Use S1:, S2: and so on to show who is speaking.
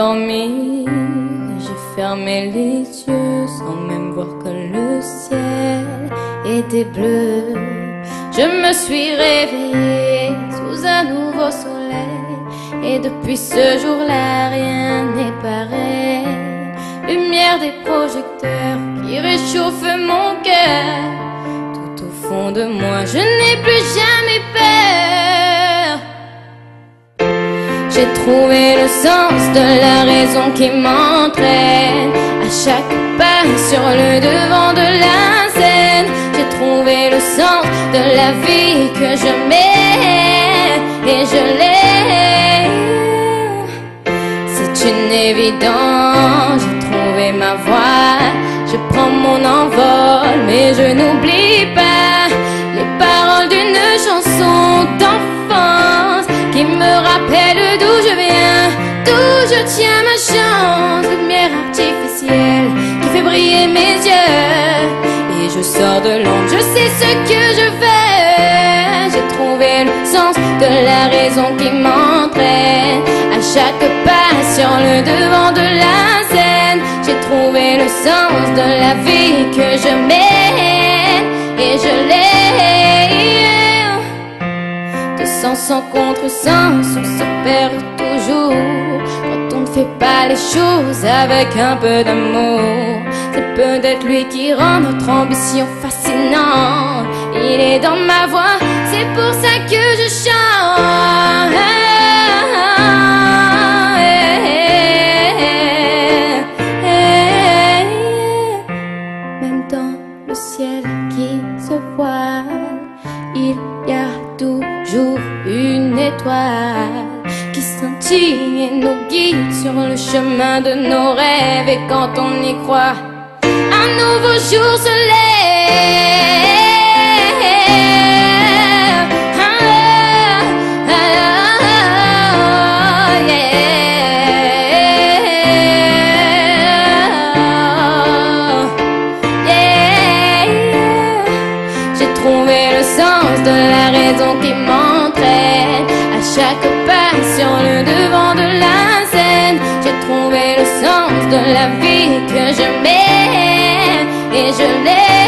S1: endormi, j'ai fermé les yeux sans même voir que le ciel était bleu. Je me suis réveillée sous un nouveau soleil, et depuis ce jour-là rien n'est pareil. Lumière des projecteurs qui réchauffe mon cœur, tout au fond de moi je n'ai plus jamais peur. J'ai trouvé le sens de la raison qui m'entraîne à chaque pas sur le devant de la scène. J'ai trouvé le sens de la vie que je mène, et je l'ai. C'est une évidence, j'ai trouvé ma voie. Je prends mon envol, mais je n'oublie pas les paroles d'une chanson d'enfance qui me rappelle d'où je viens, d'où je tiens ma chance. Lumière artificielle qui fait briller mes yeux, et je sors de l'ombre, je sais ce que je veux. J'ai trouvé le sens de la raison qui m'entraîne à chaque pas sur le devant de la scène. J'ai trouvé le sens de la vie que je mène, et je l'ai. De sens en contresens, on se perd toujours quand on ne fait pas les choses avec un peu d'amour. C'est peut-être lui qui rend notre ambition fascinante. Il est dans ma voix, c'est pour ça que je chante. Même dans le ciel qui se voile, il y a toujours une étoile qui scintille et nous guide sur le chemin de nos rêves. Et quand on y croit, un nouveau jour se lève. J'ai trouvé le sens de la raison qui m'entraîne à chaque pas sur le devant de la scène. J'ai trouvé le sens de la vie que je mène, et je l'ai.